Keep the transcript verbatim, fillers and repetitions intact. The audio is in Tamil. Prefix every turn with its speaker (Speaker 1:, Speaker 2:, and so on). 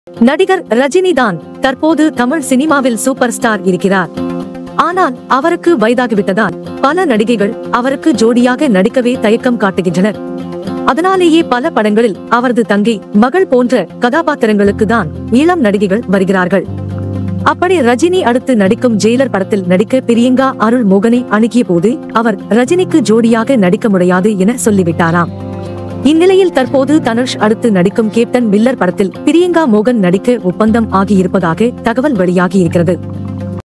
Speaker 1: நடிகர் ரஜினி தான் தற்போது தமிழ் சினிமாவில் சூப்பர் ஸ்டார் இருக்கிறார். ஆனால் அவருக்கு வயதாகிவிட்டதால் பல நடிகைகள் அவருக்கு ஜோடியாக நடிக்கவே தயக்கம் காட்டுகின்றனர். அதனாலேயே பல படங்களில் அவரது தங்கை, மகள் போன்ற கதாபாத்திரங்களுக்கு தான் இளம் நடிகைகள் வருகிறார்கள். அப்படி ரஜினி அடுத்து நடிக்கும் ஜெயிலர் படத்தில் நடிக்க பிரியங்கா அருள் மோகனை அணுகிய போது அவர் ரஜினிக்கு ஜோடியாக நடிக்க முடியாது என சொல்லிவிட்டாராம். இந்நிலையில் தற்போது தனுஷ் அடுத்து நடிக்கும் கேப்டன் மில்லர் படத்தில் பிரியங்கா மோகன் நடிக்க ஒப்பந்தம் ஆகியிருப்பதாக தகவல் வெளியாகி இருக்கிறது.